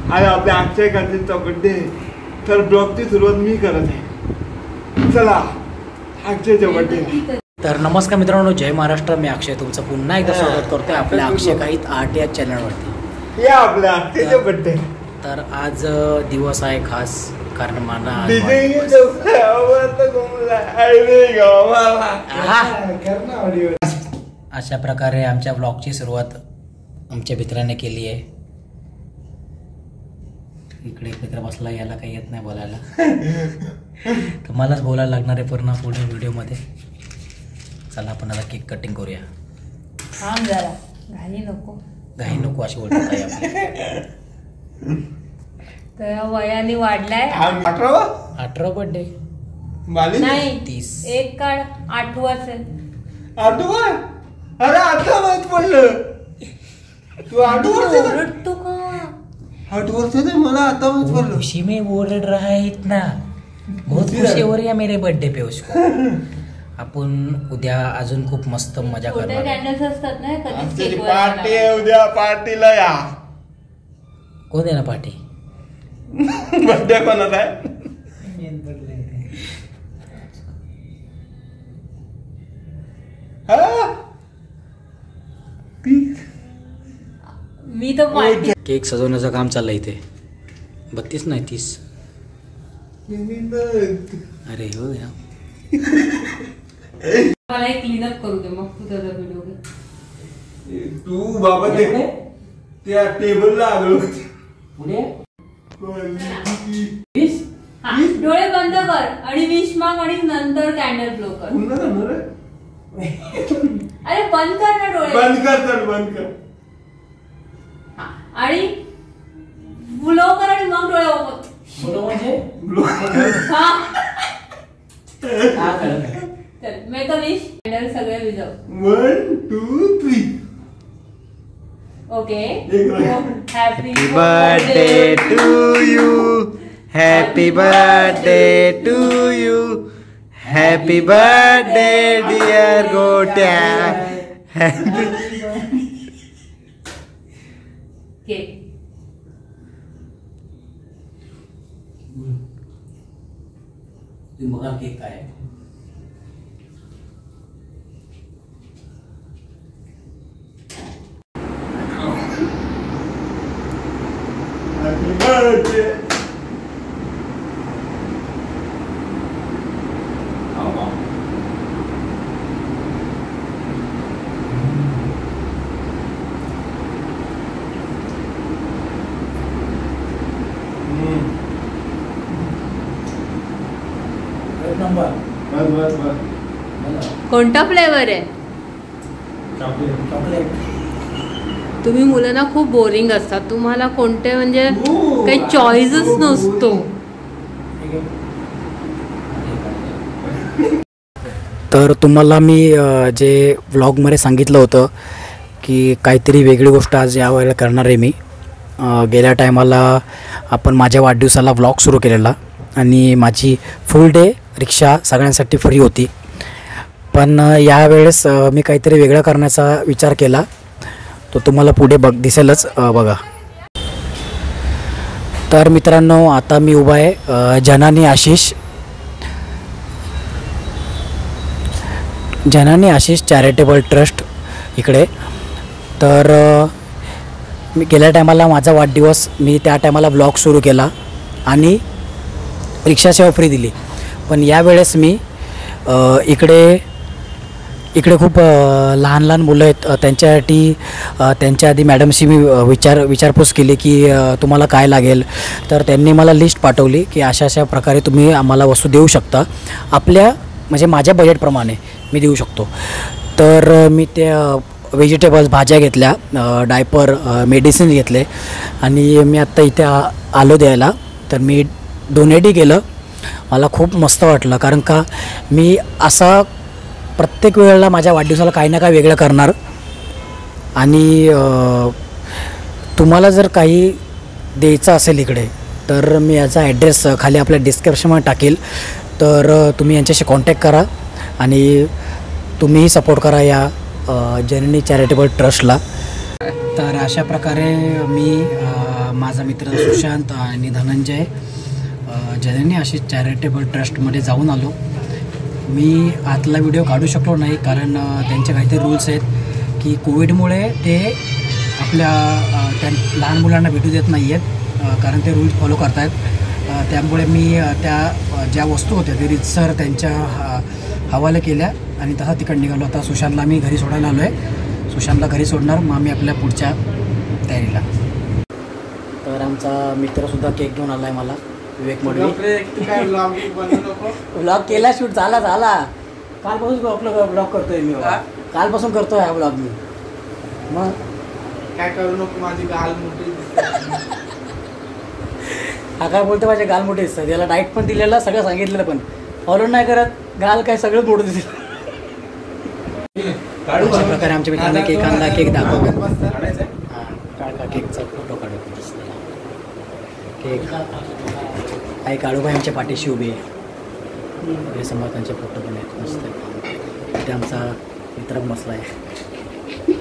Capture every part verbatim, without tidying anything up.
आणि आपल्या अक्षय कांतींचा बर्थडे, तर ब्लॉगची सुरुवात मी करत आहे. चला अक्षयच्या बर्थडे. तर नमस्कार मित्रांनो, जय महाराष्ट्र. मी अक्षय तुमचं पुन्हा एकदा स्वागत करतोय आपल्या अक्षय काहीत आर्ट या चॅनलवरती. या आपल्या अक्षयच्या बर्थडे. तर आज दिवस आहे खास, कारण मला अशा प्रकारे आमच्या ब्लॉगची सुरुवात आमच्या मित्राने केली आहे. इकडे एक मित्र बसला, याला काही येत नाही बोलायला, तर मलाच बोलायला लागणार आहे पूर्ण पुढे व्हिडिओमध्ये. चला आपण आता केक कटिंग करूया. थांब जरा, घाई नको. घाई नको अशी बोलतात आहे आपली. तर वयाने वाढलाय. अठरा अठरा बर्थडे नाही, तीस. एक काढ आठवाच आहे. आठवा? अरे आता माहित पडलं तू आठ वर्ष ओरडतो का? आठ वर्ष मला आता माहित पडलं. खुशी में बोल रहा है इतना, बहुत खुशी हो रही है मेरे बर्थडे पे उसको. आपण उद्या अजून खूप मस्त मजा करणार. कॅन्डल्स असतात ना, कधीच केक पार्टी आहे उद्या, पार्टीला या. कोण आहे ना पार्टी? बर्थडे कोणाचा आहे? मी तर पार्टी. केक सजवण्याचं काम चाललंय इथे. बत्तीस नाही तीस. अरे हो या. मला एक क्लीन अप करू दे, मग तू त्याचा व्हिडिओ घे. तू बाबा ते त्या टेबलला आलो पुढे. डोळे बंद कर आणि विश माग आणि नंतर कॅन्डल ब्लो कर. अरे बंद कर ना डोळे. बंद कर तर बंद कर आणि ब्लो कर आणि मग डोळे ओपन. ब्लो म्हणजे हा चल, मेक अ विश. कॅन्डल सगळे विझव. One two three. Okay. Happy birthday to you, happy birthday to you, happy birthday dear Gotya. Cake. तुम्ही बघा केक काय आहे. Happy birthday. कोणता फ्लेवर आहे? तुम्ही मुलांना खूप बोरिंग असतात. तुम्हाला कोणते म्हणजे काही चॉईसच नसतो. तर तुम्हाला मी जे व्लॉगमध्ये सांगितलं होतं की काहीतरी वेगळी गोष्ट आज यावेळेला करणार आहे मी. गेल्या टायमाला आपण माझ्या वाढदिवसाला व्लॉग सुरू केलेला आणि माझी फुल डे रिक्षा सगळ्यांसाठी फ्री होती. पण यावेळेस मी काहीतरी वेगळं करण्याचा विचार केला, तो तुम्हाला पुढे बघ दिसेलच बघा. तर मित्रांनो, आता मी उभा आहे जनानी आशिष जनानी आशिष चॅरिटेबल ट्रस्ट इकडे. तर मी गेल्या टायमाला माझा वाढदिवस, मी त्या टायमाला ब्लॉग सुरू केला आणि रिक्षासेवा फ्री दिली. पण यावेळेस मी इकडे इकडे खूप लहान लहान मुलं आहेत, त्यांच्यासाठी त्यांच्या आधी मॅडमशी मी विचार विचारपूस केली की तुम्हाला काय लागेल. तर त्यांनी मला लिस्ट पाठवली की अशा अशा प्रकारे तुम्ही आम्हाला वस्तू देऊ शकता, आपल्या म्हणजे माझ्या बजेटप्रमाणे मी देऊ शकतो. तर मी त्या व्हेजिटेबल्स भाज्या घेतल्या, डायपर, मेडिसिन घेतले आणि मी आत्ता इथे आलो द्यायला. तर मी डोनेटही केलं. मला खूप मस्त वाटलं, कारण का मी असा प्रत्येक वेळेला माझ्या वाढदिवसाला काही ना काही वेगळं करणार. आणि तुम्हाला जर काही द्यायचं असेल इकडे, तर मी याचा ॲड्रेस खाली आपल्या डिस्क्रिप्शनमध्ये टाकेल. तर तुम्ही यांच्याशी कॉन्टॅक्ट करा आणि तुम्हीही सपोर्ट करा या जननी चॅरिटेबल ट्रस्टला. तर अशा प्रकारे मी माझा मित्र सुशांत आणि धनंजय जननी अशी चॅरिटेबल ट्रस्टमध्ये जाऊन आलो. मी आतला व्हिडिओ काढू शकलो नाही कारण त्यांचे काहीतरी रूल्स आहेत की कोविडमुळे ते आपल्या त्या लहान मुलांना भेटू देत नाही आहेत कारण ते रूल्स फॉलो करत आहेत. त्यामुळे मी त्या ज्या वस्तू होत्या ते रितसर त्यांच्या हवाले केल्या आणि तसा तिकडे निघालो. आता सुशांतला मी घरी सोडायला आलो आहे. सुशांतला घरी सोडणार, मग आम्ही आपल्या पुढच्या तयारीला. तर आमचा मित्रसुद्धा केक घेऊन आला आहे मला, विवेक मोडवी. ब्लॉग केला, शूट झाला झाला कालपासून आपलं ब्लॉग करतोय मी, कालपासून करतोय हा ब्लॉग मी. मग काय करू नको, माझी गाल मोठी. हा काय बोलतो, माझे गाल मोठे दिसतात. त्याला डाईट पण दिलेला, सगळं सांगितलेलं, पण फॉलो नाही करत. गाल काय सगळं मोठं दिसत. अशा प्रकारे आमच्या मित्रांना केक आणला, केक दाखव. हां काढा केकचा फोटो काढू. केक काही काळूबाई आमच्या पाठीशी उभे आहे. समोर त्यांचे फोटो पण आहेत मस्त. इथे आमचा मित्र बसला आहे.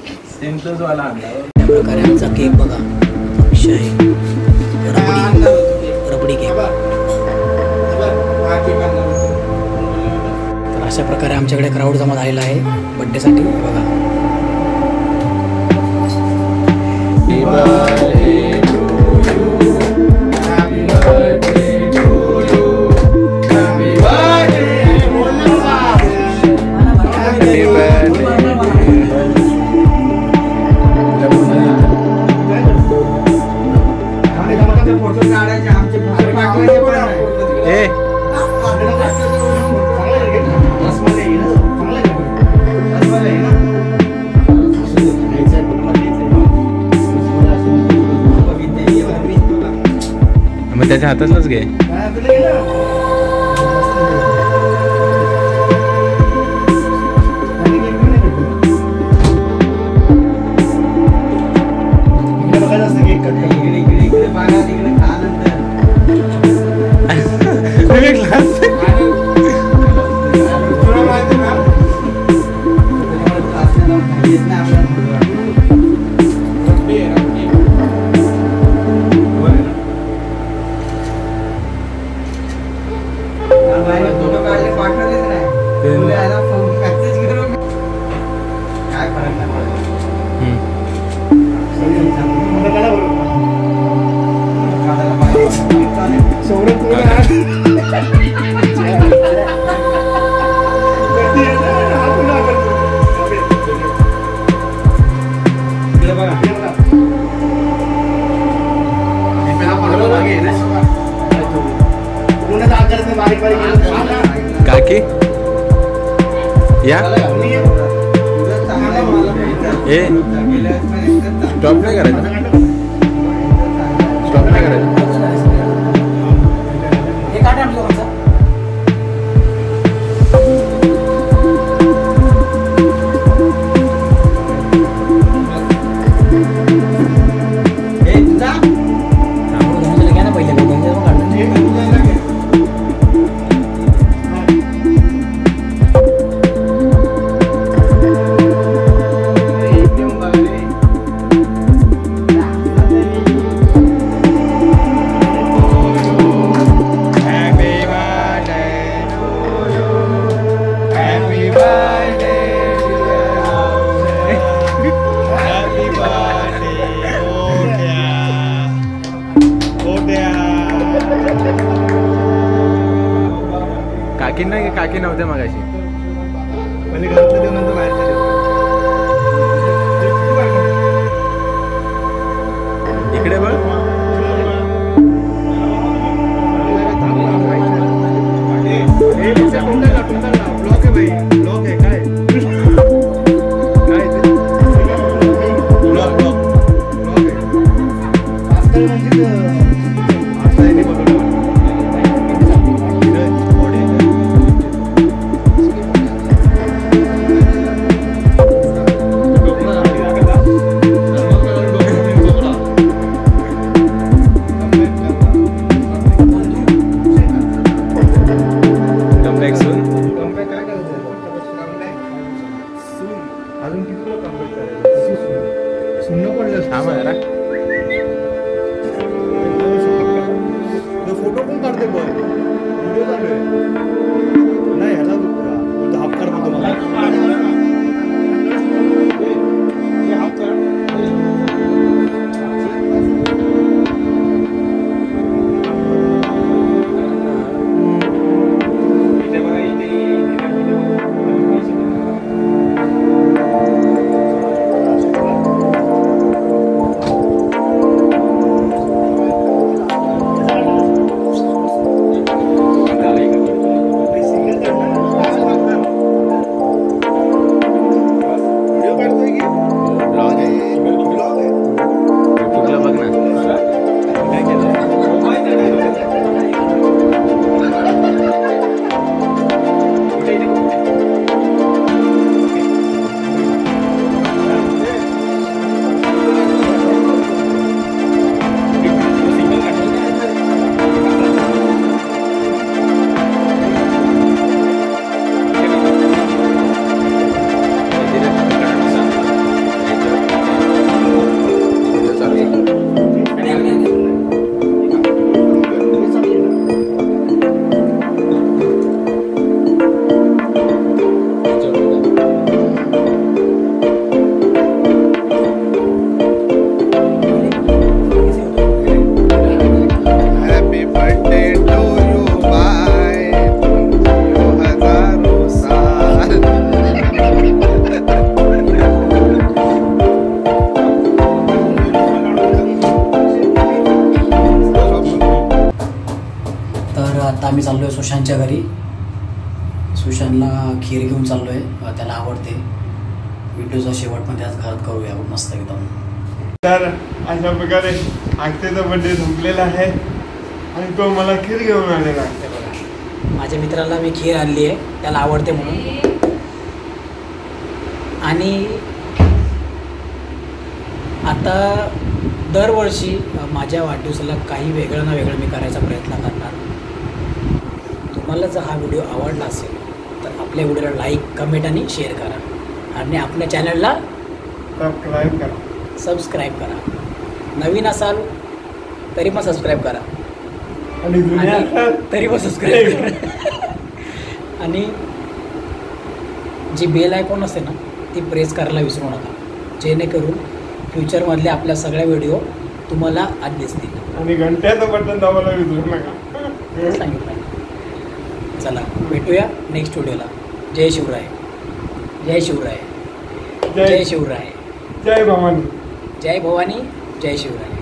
त्या प्रकारे आमचा केक बघा, अक्षय रबडी रबडी केक. तर अशा प्रकारे आमच्याकडे क्राऊड जमा झालेला आहे बड्डेसाठी. बघा मग त्याच्या हातातलंच घे. काकी या ए स्टॉप नाही करायचं, स्टॉप नाही करायचं. काकी नाही, काकी नव्हते मगाशी. इकडे बघ. ब्लॉक आहे भाई, ब्लॉक आहे काय काय ब्लॉक ब्लॉक ब्लॉक आहे. आता आहे बघ. अजून किती लोक कम्प्लीट करायचं? शून्य पडलं. थांबा जरा. आता आम्ही चाललो आहे सुशांतच्या घरी. सुशांतला खीर घेऊन चाललो आहे, त्याला आवडते. व्हिडिओचा शेवट पण त्याच घरात करूया आपण मस्त एकदम. तर अशा प्रकारे आजचा बड्डे संपलेला आहे आणि तो मला खीर घेऊन आलेला आहे. बघा, माझ्या मित्राला मी खीर आणली आहे, त्याला आवडते म्हणून. आणि आता दरवर्षी माझ्या वाढदिवसाला काही वेगळं ना वेगळं मी करायचा प्रयत्न करणार. तुम्हाला जर हा व्हिडिओ आवडला असेल तर आपल्या व्हिडिओला लाईक, कमेंट आणि शेअर करा आणि आपल्या चॅनलला सबस्क्राईब करा. सबस्क्राईब करा. नवीन असाल तरी पण सबस्क्राईब करा आणि जुन्या आणि तरी पण सबस्क्राईब करा. आणि जी बेल आयकॉन असते ना ती प्रेस करायला विसरू नका, जेणेकरून फ्युचरमधले आपल्या सगळ्या व्हिडिओ तुम्हाला आत दिसतील. आणि घंट्याचं बटन दाबायला विसरू नका. सांगितलं. चला भेटूया नेक्स्ट व्हिडिओला. जय शिवराय. जय शिवराय. जय शिवराय. जय भवानी. जय भवानी. जय शिवराय.